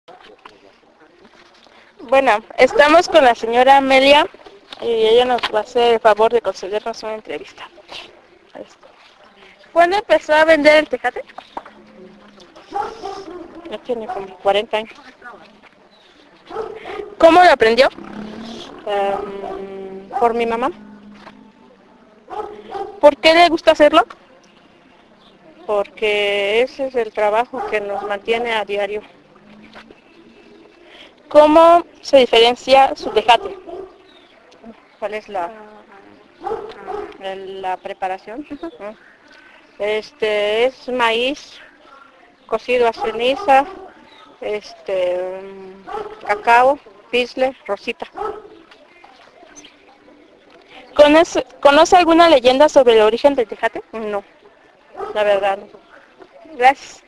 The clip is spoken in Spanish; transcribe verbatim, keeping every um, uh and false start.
Bueno, estamos con la señora Amelia y ella nos va a hacer el favor de concedernos una entrevista. ¿Cuándo empezó a vender el tecate? Ya tiene como cuarenta años. ¿Cómo lo aprendió? Um, por mi mamá. ¿Por qué le gusta hacerlo? Porque ese es el trabajo que nos mantiene a diario. ¿Cómo se diferencia su tecate? ¿Cuál es la, el- la preparación? Este es maíz cocido a ceniza, este um, cacao, pisle, rosita. ¿Conoce, ¿Conoce alguna leyenda sobre el origen del tecate? No, la verdad no. Gracias.